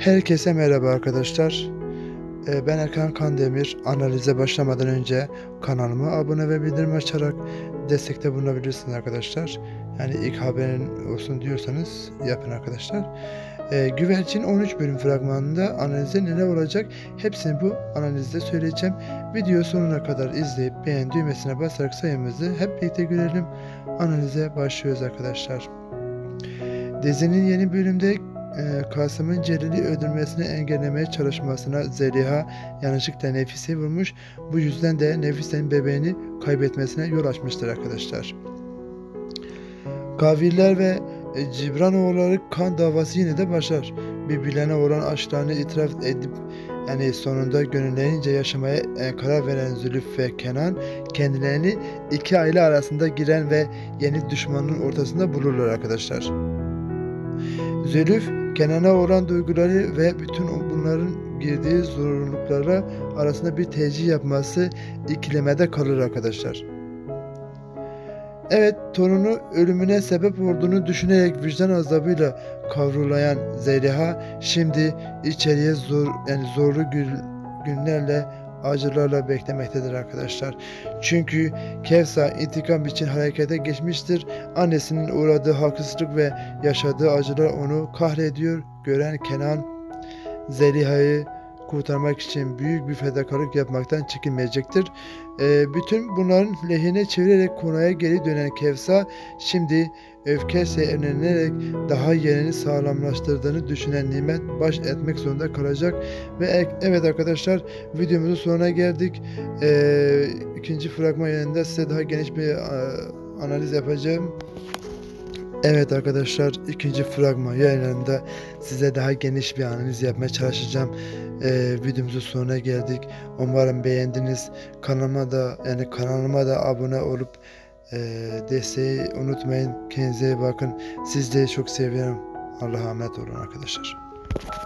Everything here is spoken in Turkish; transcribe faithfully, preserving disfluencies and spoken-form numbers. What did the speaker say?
Herkese merhaba arkadaşlar. Ee, Ben Erkan Kandemir. Analize başlamadan önce kanalıma abone ve bildirim açarak destekte bulunabilirsiniz arkadaşlar. Yani ilk haberin olsun diyorsanız yapın arkadaşlar. Ee, Güvercin on üç bölüm fragmanında analizde neler olacak hepsini bu analizde söyleyeceğim. Video sonuna kadar izleyip beğen düğmesine basarak sayımızı hep birlikte görelim. Analize başlıyoruz arkadaşlar. Dizinin yeni bölümde e, Kasım'ın Celil'i öldürmesini engellemeye çalışmasına Zeliha yanlışlıkla Nefis'i vurmuş. Bu yüzden de Nefis'in bebeğini kaybetmesine yol açmıştır arkadaşlar. Gaviller ve e, Cibranoğulları kan davası yine de başlar. Birbirlerine olan aşklarını itiraf edip yani sonunda gönüllerince yaşamaya e, karar veren Zülüf ve Kenan kendilerini iki aile arasında giren ve yeni düşmanın ortasında bulurlar arkadaşlar. Zülüf, Kenan'a olan duyguları ve bütün bunların girdiği zorunluluklara arasında bir tercih yapması ikilemede kalır arkadaşlar. Evet, torunu ölümüne sebep olduğunu düşünerek vicdan azabıyla kavrulayan Zeliha şimdi içeriye zor yani zorlu gün, günlerle acılarla beklemektedir arkadaşlar. Çünkü Kevsa intikam için harekete geçmiştir. Annesinin uğradığı haksızlık ve yaşadığı acılar onu kahrediyor. Gören Kenan Zeliha'yı kurtarmak için büyük bir fedakarlık yapmaktan çekinmeyecektir. Ee, bütün bunların lehine çevirerek konuya geri dönen Kevsa şimdi öfke seyirlenerek daha yerini sağlamlaştırdığını düşünen Nimet baş etmek zorunda kalacak. Ve evet arkadaşlar, videomuzun sonuna geldik. Ee, ikinci fragman yanında size daha geniş bir e, analiz yapacağım. Evet arkadaşlar, ikinci fragman yayınlarında size daha geniş bir analiz yapmaya çalışacağım. Ee, videomuzun sonuna geldik. Umarım beğendiniz. Kanalıma da yani kanalıma da abone olup e, desteği unutmayın. Kendinize iyi bakın. Sizleri çok seviyorum. Allah'a emanet olun arkadaşlar.